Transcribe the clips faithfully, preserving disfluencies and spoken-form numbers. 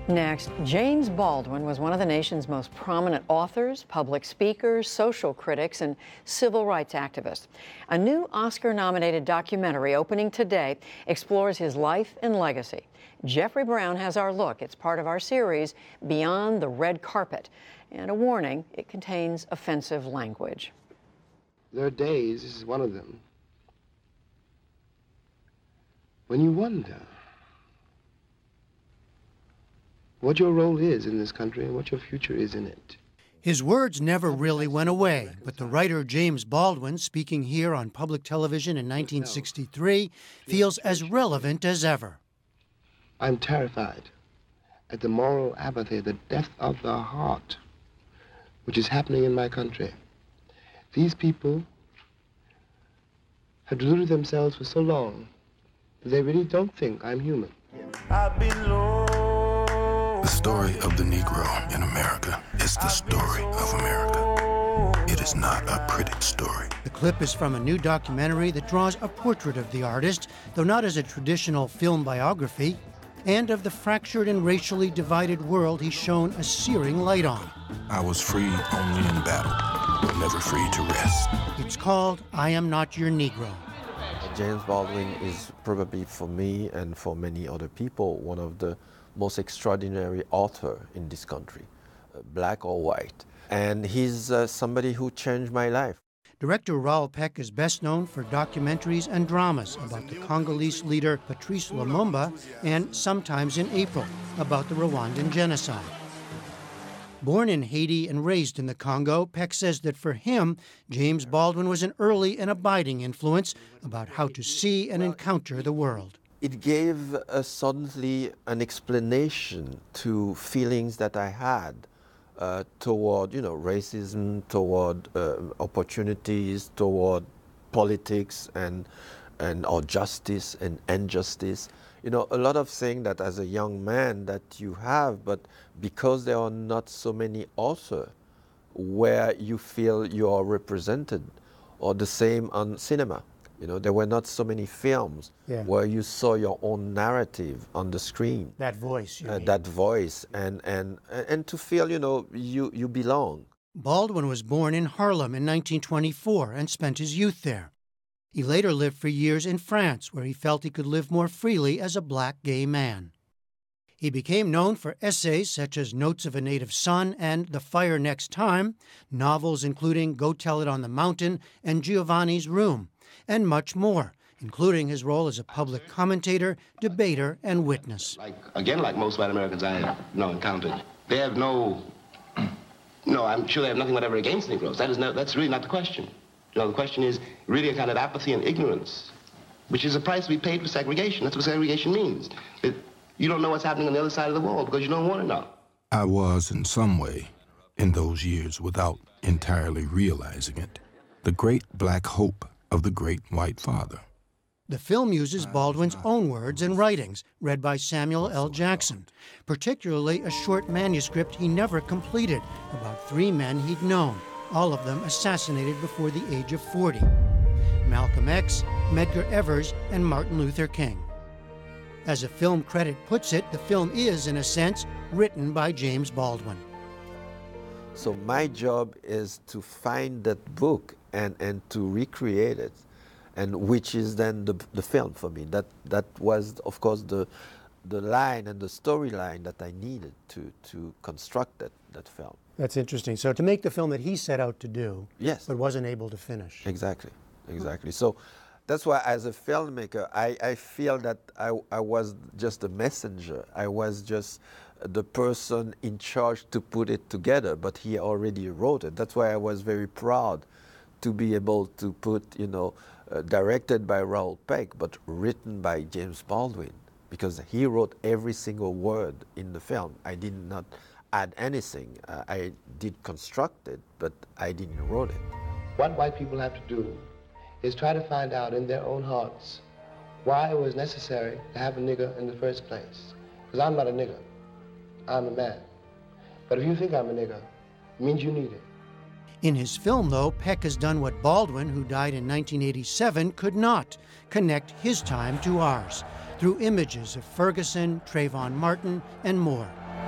Next, James Baldwin was one of the nation's most prominent authors, public speakers, social critics, and civil rights activists. A new Oscar-nominated documentary opening today explores his life and legacy. Jeffrey Brown has our look. It's part of our series, Beyond the Red Carpet. And a warning, it contains offensive language. There are days, this is one of them, when you wonder what your role is in this country and what your future is in it. His words never really went away, but the writer James Baldwin, speaking here on public television in nineteen sixty-three, feels as relevant as ever. I'm terrified at the moral apathy, the death of the heart, which is happening in my country. These people have deluded themselves for so long that they really don't think I'm human. I've been low. The story of the Negro in America is the story of America. It is not a pretty story. The clip is from a new documentary that draws a portrait of the artist, though not as a traditional film biography, and of the fractured and racially divided world he's shown a searing light on. I was free only in battle, but never free to rest. It's called I Am Not Your Negro. James Baldwin is probably, for me and for many other people, one of the most extraordinary author in this country, uh, black or white. And he's uh, somebody who changed my life. Director Raoul Peck is best known for documentaries and dramas about the Congolese leader Patrice Lumumba and Sometimes in April about the Rwandan genocide. Born in Haiti and raised in the Congo, Peck says that for him, James Baldwin was an early and abiding influence about how to see and encounter the world. It gave uh, suddenly an explanation to feelings that I had uh, toward, you know, racism, toward uh, opportunities, toward politics and and or justice and injustice. You know, a lot of things that as a young man that you have, but because there are not so many authors where you feel you are represented, or the same on cinema. You know, there were not so many films yeah. where you saw your own narrative on the screen. That voice, you uh, mean. That voice, and, and, and to feel, you know, you, you belong. Baldwin was born in Harlem in nineteen twenty-four and spent his youth there. He later lived for years in France, where he felt he could live more freely as a black gay man. He became known for essays such as Notes of a Native Son and The Fire Next Time, novels including Go Tell It on the Mountain and Giovanni's Room, and much more, including his role as a public commentator, debater, and witness. Like, again, like most white Americans I have you know, encountered, they have no, no, I'm sure they have nothing whatever against Negroes. That is no, that's really not the question. You know, the question is really a kind of apathy and ignorance, which is a price we paid for segregation. That's what segregation means. It, you don't know what's happening on the other side of the wall because you don't want to know. I was, in some way, in those years, without entirely realizing it, the great black hope of the great white father. The film uses Baldwin's own words and writings, read by Samuel L. Jackson, particularly a short manuscript he never completed about three men he'd known, all of them assassinated before the age of forty. Malcolm X, Medgar Evers, and Martin Luther King. As a film credit puts it, the film is, in a sense, written by James Baldwin. So my job is to find that book and, and to recreate it, and which is then the, the film for me. That, that was, of course, the, the line and the storyline that I needed to, to construct that, that film. That's interesting. So to make the film that he set out to do, yes, but wasn't able to finish. Exactly, exactly. So that's why as a filmmaker, I, I feel that I, I was just a messenger. I was just the person in charge to put it together, but he already wrote it. That's why I was very proud to be able to put, you know, uh, directed by Raoul Peck, but written by James Baldwin, because he wrote every single word in the film. I did not add anything. Uh, I did construct it, but I didn't wrote it. What white people have to do is try to find out in their own hearts why it was necessary to have a nigger in the first place. Because I'm not a nigger, I'm a man. But if you think I'm a nigger, it means you need it. In his film, though, Peck has done what Baldwin, who died in nineteen eighty-seven, could not: connect his time to ours through images of Ferguson, Trayvon Martin, and more.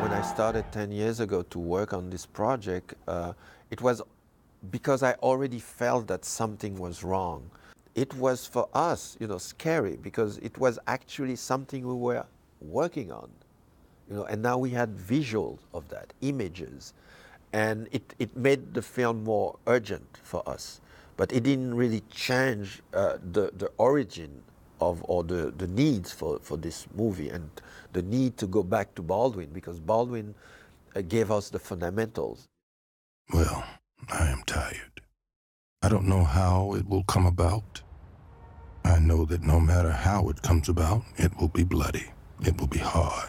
When I started ten years ago to work on this project, uh, it was because I already felt that something was wrong. It was for us, you know, scary because it was actually something we were working on, you know, and now we had visuals of that, images, and it, it made the film more urgent for us. But it didn't really change uh, the, the origin of, or the, the needs for, for this movie and the need to go back to Baldwin, because Baldwin uh, gave us the fundamentals. Well, I am tired. I don't know how it will come about. I know that no matter how it comes about, it will be bloody. It will be hard.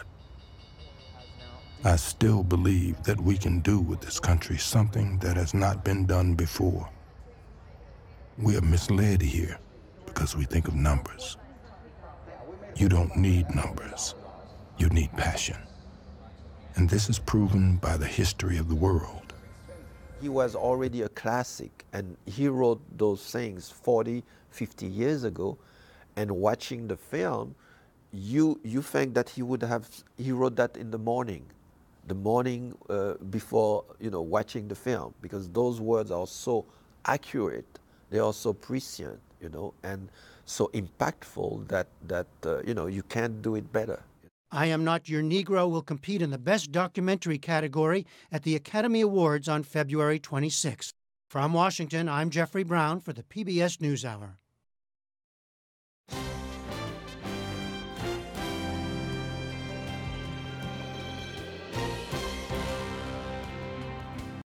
I still believe that we can do with this country something that has not been done before. We are misled here because we think of numbers. You don't need numbers. You need passion. And this is proven by the history of the world. He was already a classic, and he wrote those things forty, fifty years ago, and watching the film, you, you think that he would have, he wrote that in the morning, the morning uh, before, you know, watching the film, because those words are so accurate, they are so prescient, you know, and so impactful that, that uh, you know, you can't do it better. I Am Not Your Negro will compete in the Best Documentary category at the Academy Awards on February twenty-sixth. From Washington, I'm Jeffrey Brown for the P B S NewsHour.